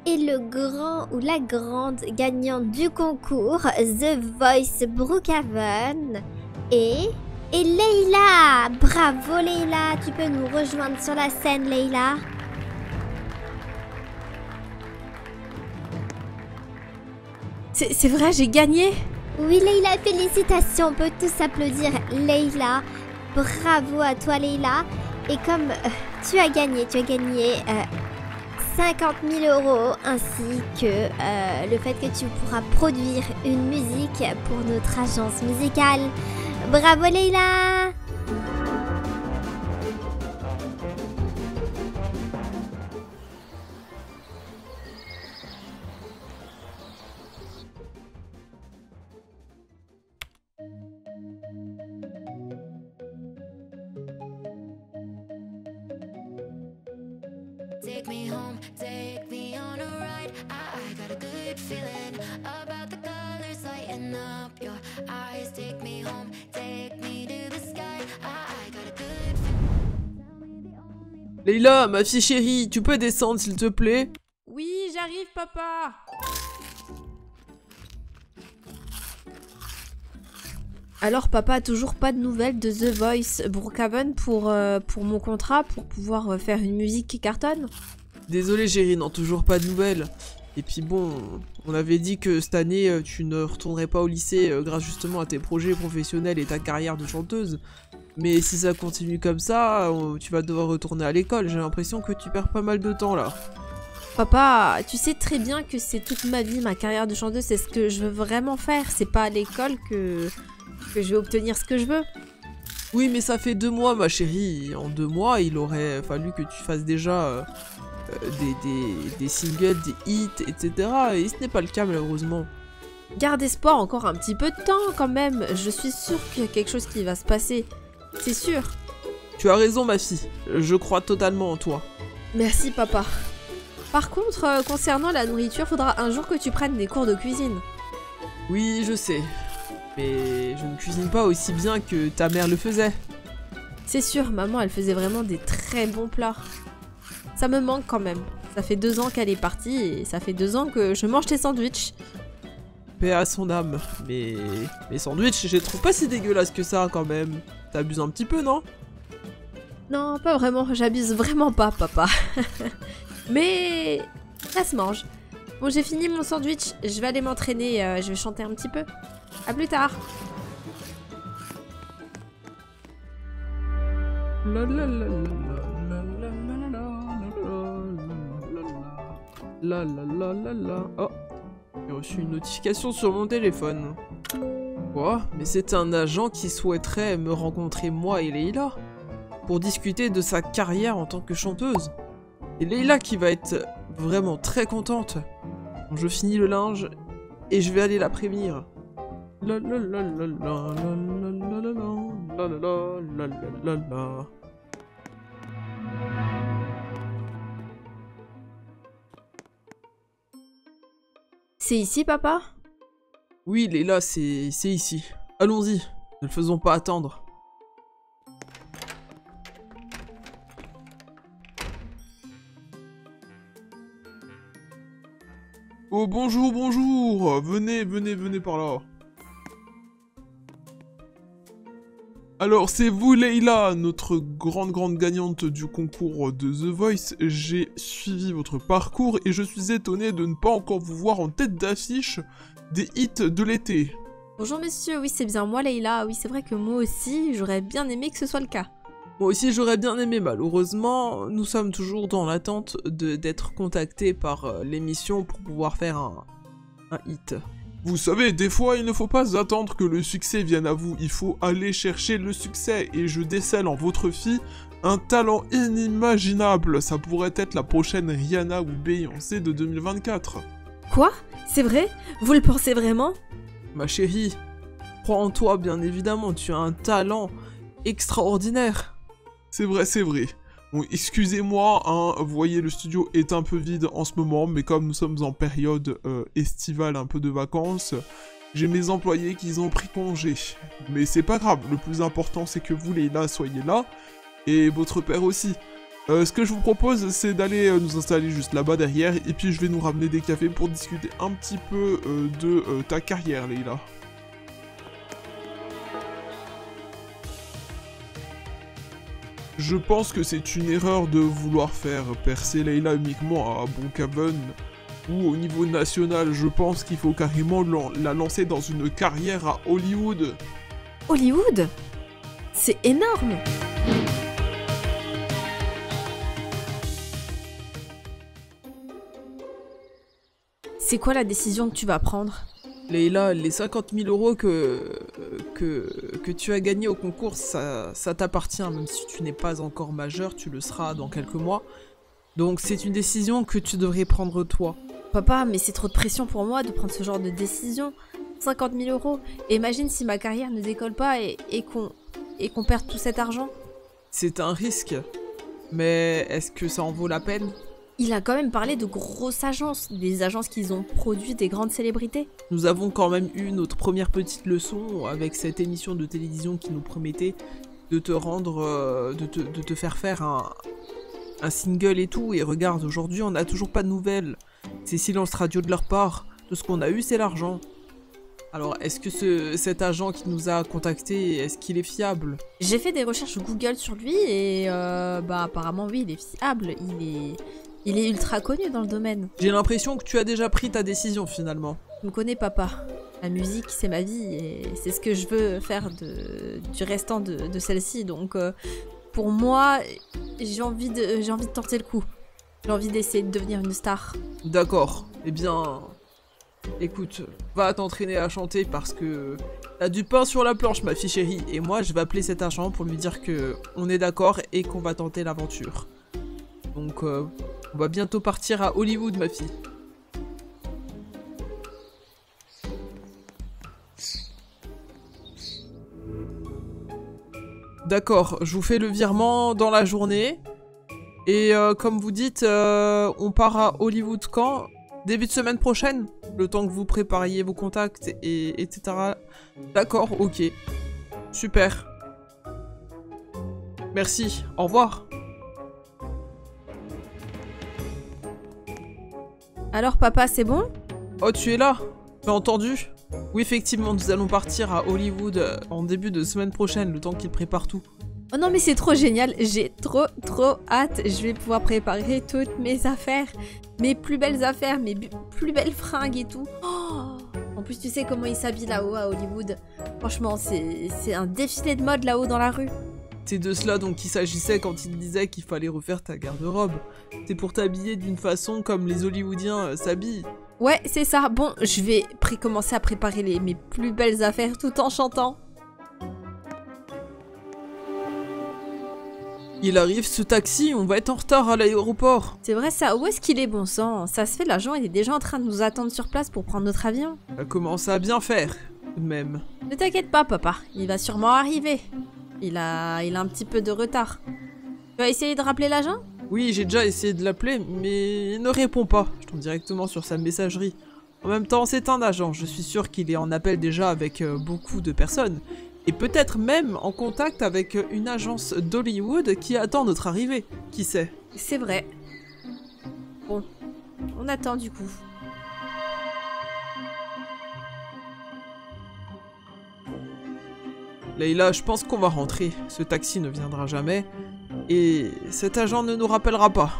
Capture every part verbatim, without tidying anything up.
est le grand ou la grande gagnante du concours The Voice Brookhaven et... et Leila. Bravo Leila, tu peux nous rejoindre sur la scène Leila. C'est vrai, j'ai gagné. Oui Leila, félicitations, on peut tous applaudir Leila. Bravo à toi Leila. Et comme euh, tu as gagné, tu as gagné euh, cinquante mille euros ainsi que euh, le fait que tu pourras produire une musique pour notre agence musicale. Bravo Leila. Take me home, take me on a ride. I got a good feeling about the colors lighting up your eyes. Take me home, take me to the sky. I got a good feeling. Leila, ma fille chérie, tu peux descendre s'il te plaît? Oui, j'arrive, papa. Alors, papa, toujours pas de nouvelles de The Voice Brookhaven pour, euh, pour mon contrat, pour pouvoir euh, faire une musique qui cartonne? Désolé chérie, non, toujours pas de nouvelles. Et puis bon, on avait dit que cette année, euh, tu ne retournerais pas au lycée euh, grâce justement à tes projets professionnels et ta carrière de chanteuse. Mais si ça continue comme ça, euh, tu vas devoir retourner à l'école. J'ai l'impression que tu perds pas mal de temps là. Papa, tu sais très bien que c'est toute ma vie, ma carrière de chanteuse, c'est ce que je veux vraiment faire. C'est pas à l'école que... que je vais obtenir ce que je veux. Oui, mais ça fait deux mois, ma chérie. En deux mois, il aurait fallu que tu fasses déjà euh, euh, des, des, des singles, des hits, et cetera. Et ce n'est pas le cas, malheureusement. Garde espoir encore un petit peu de temps, quand même. Je suis sûre qu'il y a quelque chose qui va se passer. C'est sûr. Tu as raison, ma fille. Je crois totalement en toi. Merci, papa. Par contre, euh, concernant la nourriture, faudra un jour que tu prennes des cours de cuisine. Oui, je sais. Mais je ne cuisine pas aussi bien que ta mère le faisait. C'est sûr, maman, elle faisait vraiment des très bons plats. Ça me manque quand même. Ça fait deux ans qu'elle est partie et ça fait deux ans que je mange tes sandwichs. Paix à son âme. Mais les sandwichs, je les trouve pas si dégueulasses que ça quand même. T'abuses un petit peu, non? Non, pas vraiment. J'abuse vraiment pas, papa. Mais ça se mange. Bon, j'ai fini mon sandwich. Je vais aller m'entraîner. Euh, je vais chanter un petit peu. À plus tard. La la la la la la la la la la la. Oh, j'ai reçu une notification sur mon téléphone. Quoi? Mais c'est un agent qui souhaiterait me rencontrer moi et Leila pour discuter de sa carrière en tant que chanteuse. Et Leila qui va être vraiment très contente. Bon, je finis le linge et je vais aller la prévenir. La la la la la la la la la la la la la. C'est ici, papa? Oui, Leila, c'est c'est ici. Allons-y, ne le faisons pas attendre. Oh, bonjour, bonjour. Venez, venez, venez par là. Alors, c'est vous, Leila, notre grande, grande gagnante du concours de The Voice. J'ai suivi votre parcours et je suis étonné de ne pas encore vous voir en tête d'affiche des hits de l'été. Bonjour, monsieur. Oui, c'est bien moi, Leila. Oui, c'est vrai que moi aussi, j'aurais bien aimé que ce soit le cas. Moi aussi, j'aurais bien aimé. Malheureusement, nous sommes toujours dans l'attente d'être contactés par euh, l'émission pour pouvoir faire un, un hit. Vous savez, des fois, il ne faut pas attendre que le succès vienne à vous, il faut aller chercher le succès, et je décèle en votre fille un talent inimaginable, ça pourrait être la prochaine Rihanna ou Beyoncé de deux mille vingt-quatre. Quoi? C'est vrai? Vous le pensez vraiment? Ma chérie, crois en toi, bien évidemment, tu as un talent extraordinaire. C'est vrai, c'est vrai. Bon, excusez-moi, hein, vous voyez, le studio est un peu vide en ce moment, mais comme nous sommes en période euh, estivale, un peu de vacances, j'ai mes employés qui ont pris congé. Mais c'est pas grave, le plus important c'est que vous, Leila, soyez là, et votre père aussi. Euh, ce que je vous propose, c'est d'aller euh, nous installer juste là-bas derrière, et puis je vais nous ramener des cafés pour discuter un petit peu euh, de euh, ta carrière, Leïla. Je pense que c'est une erreur de vouloir faire percer Leïla uniquement à Brookhaven, ou au niveau national. Je pense qu'il faut carrément lan- la lancer dans une carrière à Hollywood. Hollywood? C'est énorme! C'est quoi la décision que tu vas prendre? Leïla, les cinquante mille euros que, que, que tu as gagnés au concours, ça, ça t'appartient. Même si tu n'es pas encore majeur, tu le seras dans quelques mois. Donc c'est une décision que tu devrais prendre toi. Papa, mais c'est trop de pression pour moi de prendre ce genre de décision. cinquante mille euros. Et imagine si ma carrière ne décolle pas et, et qu'on et qu'on perde tout cet argent. C'est un risque. Mais est-ce que ça en vaut la peine? Il a quand même parlé de grosses agences, des agences qui ont produit des grandes célébrités. Nous avons quand même eu notre première petite leçon avec cette émission de télévision qui nous promettait de te rendre, euh, de, te, de te faire faire un, un single et tout. Et regarde, aujourd'hui on n'a toujours pas de nouvelles. C'est silence radio de leur part. Tout ce qu'on a eu, c'est l'argent. Alors, est-ce que ce, cet agent qui nous a contactés, est-ce qu'il est fiable? J'ai fait des recherches Google sur lui et euh, bah apparemment oui, il est fiable. Il est, il est ultra connu dans le domaine. J'ai l'impression que tu as déjà pris ta décision finalement. Tu me connais, papa. La musique, c'est ma vie et c'est ce que je veux faire de, du restant de, de celle-ci. Donc, euh, pour moi, j'ai envie de, j'ai envie de tenter le coup. J'ai envie d'essayer de devenir une star. D'accord. Eh bien, écoute, va t'entraîner à chanter parce que t'as du pain sur la planche, ma fille chérie. Et moi, je vais appeler cet agent pour lui dire que on est d'accord et qu'on va tenter l'aventure. Donc, euh, on va bientôt partir à Hollywood, ma fille. D'accord, je vous fais le virement dans la journée. Et euh, comme vous dites, euh, on part à Hollywood quand? Début de semaine prochaine? Le temps que vous prépariez vos contacts, et etc. D'accord, ok. Super. Merci, au revoir. Alors, papa, c'est bon? Oh, tu es là? Tu as entendu? Oui, effectivement, nous allons partir à Hollywood euh, en début de semaine prochaine, le temps qu'ils préparent tout. Oh non, mais c'est trop génial. J'ai trop, trop hâte. Je vais pouvoir préparer toutes mes affaires. Mes plus belles affaires, mes bu- plus belles fringues et tout. Oh, en plus, tu sais comment ils s'habillent là-haut à Hollywood. Franchement, c'est c'est un défilé de mode là-haut dans la rue. C'est de cela dont il s'agissait quand il disait qu'il fallait refaire ta garde-robe. C'est pour t'habiller d'une façon comme les Hollywoodiens euh, s'habillent. Ouais, c'est ça. Bon, je vais pré- commencer à préparer les, mes plus belles affaires tout en chantant. Il arrive ce taxi, on va être en retard à l'aéroport. C'est vrai ça, où est-ce qu'il est, bon sang? Ça se fait, l'agent il est déjà en train de nous attendre sur place pour prendre notre avion. Ça commence à bien faire, tout de même. Ne t'inquiète pas, papa, il va sûrement arriver. Il a, il a un petit peu de retard. Tu vas essayer de rappeler l'agent? Oui, j'ai déjà essayé de l'appeler, mais il ne répond pas. Je tombe directement sur sa messagerie. En même temps, c'est un agent, je suis sûr qu'il est en appel déjà avec euh, beaucoup de personnes. Et peut-être même en contact avec une agence d'Hollywood qui attend notre arrivée. Qui sait? C'est vrai. Bon, on attend du coup. Leïla, je pense qu'on va rentrer. Ce taxi ne viendra jamais. Et cet agent ne nous rappellera pas.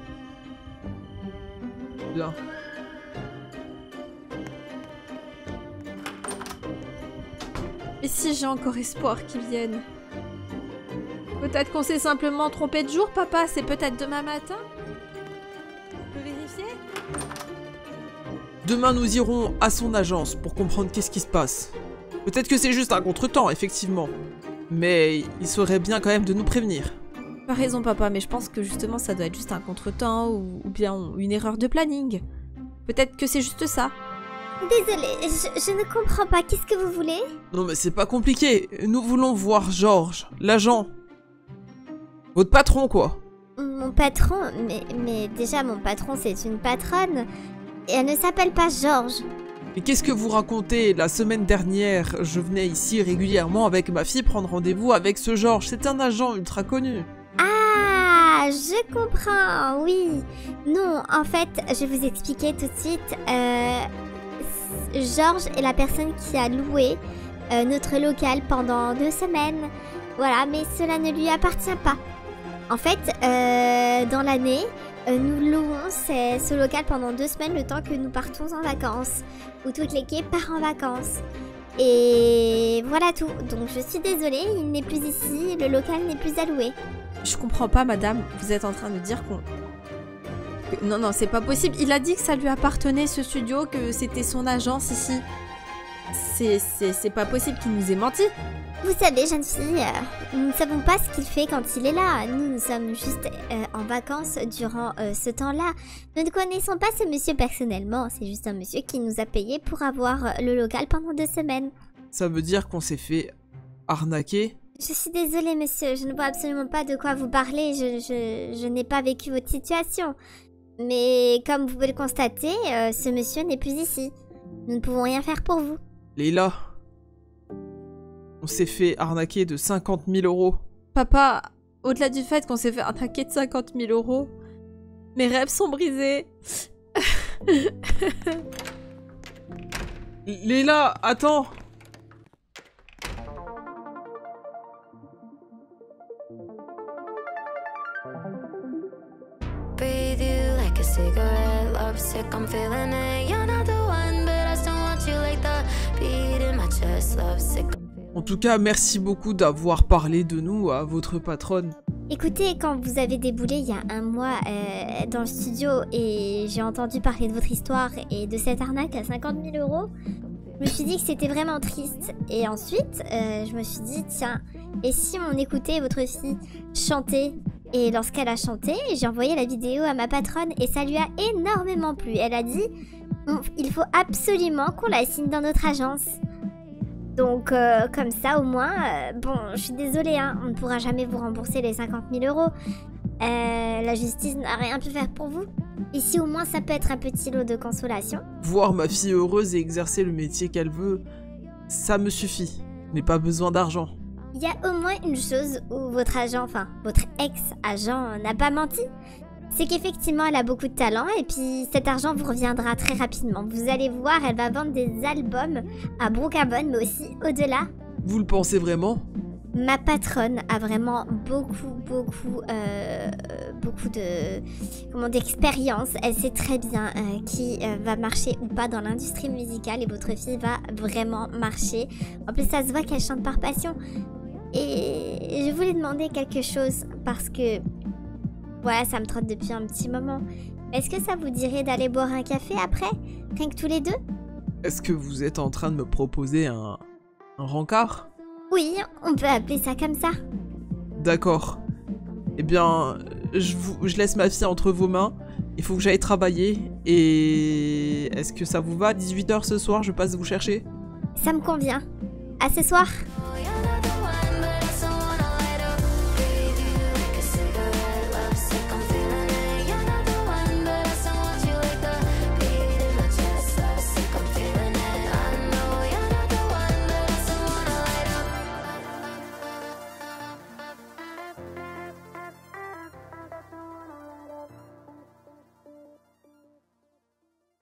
Bien. Et si j'ai encore espoir qu'ils viennent? Peut-être qu'on s'est simplement trompé de jour, papa. C'est peut-être demain matin? On peut vérifier? Demain, nous irons à son agence pour comprendre qu'est-ce qui se passe. Peut-être que c'est juste un contretemps, effectivement. Mais il serait bien quand même de nous prévenir. Tu as raison, papa, mais je pense que justement ça doit être juste un contretemps ou, ou bien une erreur de planning. Peut-être que c'est juste ça. Désolée, je, je ne comprends pas. Qu'est-ce que vous voulez? Non mais c'est pas compliqué. Nous voulons voir Georges, l'agent. Votre patron, quoi. Mon patron, mais, mais déjà mon patron c'est une patronne. Et elle ne s'appelle pas Georges. Mais qu'est-ce que vous racontez? La semaine dernière, je venais ici régulièrement avec ma fille prendre rendez-vous avec ce Georges. C'est un agent ultra connu. Ah, Ah, je comprends, oui. Non, en fait, je vais vous expliquer tout de suite. Euh, Georges est la personne qui a loué euh, notre local pendant deux semaines. Voilà, mais cela ne lui appartient pas. En fait, euh, dans l'année, euh, nous louons ces- ce local pendant deux semaines, le temps que nous partons en vacances. Où toute l'équipe part en vacances. Et voilà tout. Donc je suis désolée, il n'est plus ici, le local n'est plus alloué. Je comprends pas, madame. Vous êtes en train de dire qu'on... que- Non, non, c'est pas possible. Il a dit que ça lui appartenait, ce studio, que c'était son agence ici. C'est c'est- c'est pas possible qu'il nous ait menti. Vous savez, jeune fille, euh, nous ne savons pas ce qu'il fait quand il est là. Nous, nous sommes juste euh, en vacances durant euh, ce temps-là. Nous ne connaissons pas ce monsieur personnellement. C'est juste un monsieur qui nous a payé pour avoir euh, le local pendant deux semaines. Ça veut dire qu'on s'est fait arnaquer? Je suis désolée, monsieur. Je ne vois absolument pas de quoi vous parlez. Je, je, je n'ai pas vécu votre situation. Mais comme vous pouvez le constater, euh, ce monsieur n'est plus ici. Nous ne pouvons rien faire pour vous. Leila, on s'est fait arnaquer de cinquante mille euros. Papa, au-delà du fait qu'on s'est fait attaquer de cinquante mille euros, mes rêves sont brisés. Leila, attends! Breathe you like a cigarette, lovesick, I'm feeling it. You're not the one, but I still want you like the beat in my chest, lovesick. En tout cas, merci beaucoup d'avoir parlé de nous à votre patronne. Écoutez, quand vous avez déboulé il y a un mois euh, dans le studio et j'ai entendu parler de votre histoire et de cette arnaque à cinquante mille euros, je me suis dit que c'était vraiment triste. Et ensuite, euh, je me suis dit, tiens, et si on écoutait votre fille chanter? Et lorsqu'elle a chanté, j'ai envoyé la vidéo à ma patronne et ça lui a énormément plu. Elle a dit, il faut absolument qu'on la signe dans notre agence. Donc, euh, comme ça, au moins, euh, bon, je suis désolée, hein, on ne pourra jamais vous rembourser les cinquante mille euros. Euh, la justice n'a rien pu faire pour vous. Ici, au moins, ça peut être un petit lot de consolation. Voir ma fille heureuse et exercer le métier qu'elle veut, ça me suffit. Je n'ai pas besoin d'argent. Il y a au moins une chose où votre agent, enfin, votre ex-agent n'a pas menti. C'est qu'effectivement, elle a beaucoup de talent et puis cet argent vous reviendra très rapidement. Vous allez voir, elle va vendre des albums à Brookhaven, mais aussi au-delà. Vous le pensez vraiment? Ma patronne a vraiment beaucoup, beaucoup, euh, beaucoup de, comment, d'expérience. Elle sait très bien euh, qui euh, va marcher ou pas dans l'industrie musicale et votre fille va vraiment marcher. En plus, ça se voit qu'elle chante par passion. Et je voulais demander quelque chose parce que, voilà, ça me trotte depuis un petit moment. Est-ce que ça vous dirait d'aller boire un café après? Rien que tous les deux? Est-ce que vous êtes en train de me proposer un, un rencard? Oui, on peut appeler ça comme ça. D'accord. Eh bien, je, vous, je laisse ma fille entre vos mains. Il faut que j'aille travailler. Et est-ce que ça vous va? dix-huit heures ce soir, je passe vous chercher? Ça me convient. À ce soir.